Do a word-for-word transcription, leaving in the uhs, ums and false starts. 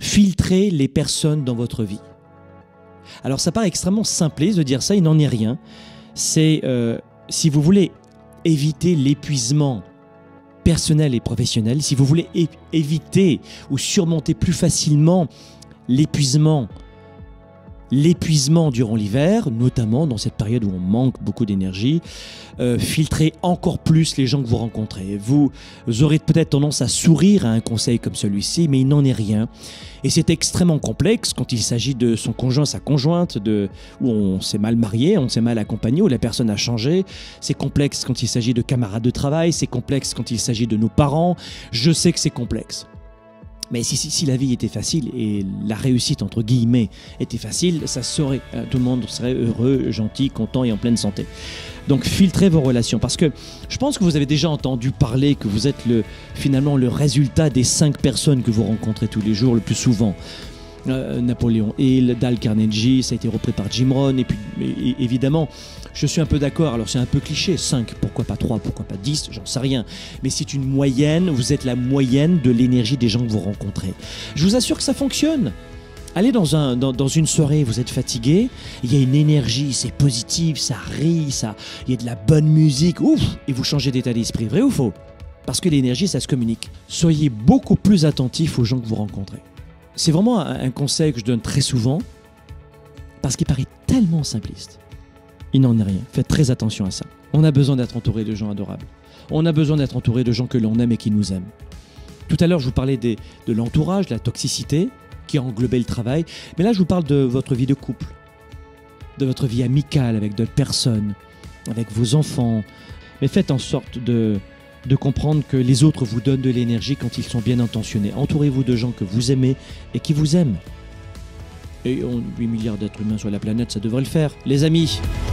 filtrez les personnes dans votre vie. Alors ça paraît extrêmement simpliste de dire ça, il n'en est rien. C'est, euh, si vous voulez éviter l'épuisement personnel et professionnel, si vous voulez é- éviter ou surmonter plus facilement l'épuisement, l'épuisement durant l'hiver, notamment dans cette période où on manque beaucoup d'énergie, euh, filtrez encore plus les gens que vous rencontrez. Vous, vous aurez peut-être tendance à sourire à un conseil comme celui-ci, mais il n'en est rien. Et c'est extrêmement complexe quand il s'agit de son conjoint, sa conjointe, de, où on s'est mal marié, on s'est mal accompagné, où la personne a changé. C'est complexe quand il s'agit de camarades de travail, c'est complexe quand il s'agit de nos parents. Je sais que c'est complexe. Mais si, si, si la vie était facile et la réussite, entre guillemets, était facile, ça serait, tout le monde serait heureux, gentil, content et en pleine santé. Donc filtrez vos relations, parce que je pense que vous avez déjà entendu parler que vous êtes le, finalement le résultat des cinq personnes que vous rencontrez tous les jours le plus souvent. Euh, Napoléon Hill, Dale Carnegie, ça a été repris par Jim Rohn, et puis et, évidemment, je suis un peu d'accord, alors c'est un peu cliché, cinq, pourquoi pas trois, pourquoi pas dix, j'en sais rien, mais c'est une moyenne, vous êtes la moyenne de l'énergie des gens que vous rencontrez. Je vous assure que ça fonctionne. Allez dans, un, dans, dans une soirée, vous êtes fatigué, il y a une énergie, c'est positif, ça rit, ça, il y a de la bonne musique, ouf, et vous changez d'état d'esprit, vrai ou faux? Parce que l'énergie, ça se communique. Soyez beaucoup plus attentifs aux gens que vous rencontrez. C'est vraiment un conseil que je donne très souvent, parce qu'il paraît tellement simpliste. Il n'en est rien. Faites très attention à ça. On a besoin d'être entouré de gens adorables. On a besoin d'être entouré de gens que l'on aime et qui nous aiment. Tout à l'heure, je vous parlais des, de l'entourage, de la toxicité, qui englobait le travail. Mais là, je vous parle de votre vie de couple, de votre vie amicale avec d'autres personnes, avec vos enfants. Mais faites en sorte de... de comprendre que les autres vous donnent de l'énergie quand ils sont bien intentionnés. Entourez-vous de gens que vous aimez et qui vous aiment. Et on, huit milliards d'êtres humains sur la planète, ça devrait le faire. Les amis,